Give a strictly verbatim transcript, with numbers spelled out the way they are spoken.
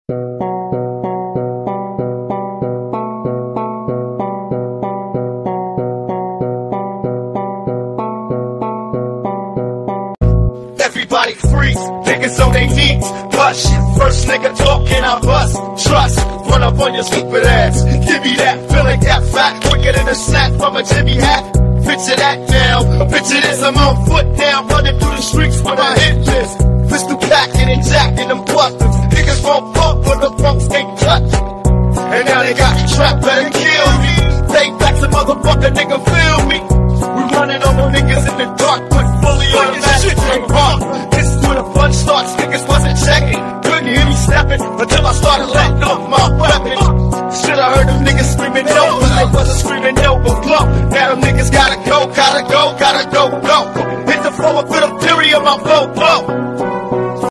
Everybody freaks, niggas on they knees. Hush, first nigga talking, I bust. Trust, run up on your stupid ass. Give me that feeling, that fat, quicker than a snack from a Jimmy hat. Picture that now, picture this, I'm on foot now, running through the streets with a hit list. Pistol packing and jacking them busters. Niggas won't pump, but the punks can't touch. And now they got me trapped, better kill me. Take back some motherfucker, nigga, feel me. We running over niggas in the dark, but fully on your shit ain't wrong. This is where the fun starts, niggas wasn't checking. Couldn't hear me stepping until I started letting off my weapon. Should've heard them niggas screaming no, but they wasn't screaming no, but blow. Now them niggas gotta go, gotta go, gotta go, go. Hit the floor with a fury of my blow, blow.